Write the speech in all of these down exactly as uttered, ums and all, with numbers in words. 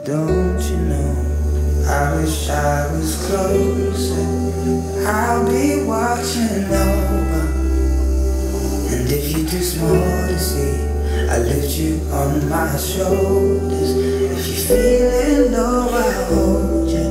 Don't you know, I wish I was closer. I'll be watching over. And if you're too small to see, I lift you on my shoulders. If you're feeling low, I'll hold you.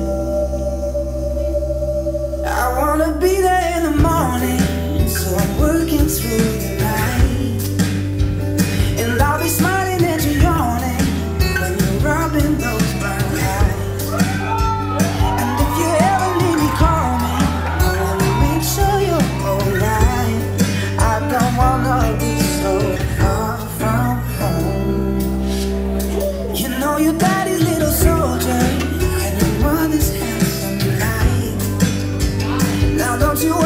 I wanna be there in the morning, so I'm working through the night. And I'll be smiling at you, yawning when you're rubbing those brown eyes. And if you ever need me, call me. I wanna make sure you're alright. I don't wanna be so far from home. You know your daddy's little soldier and your mother's handsome light. Now don't you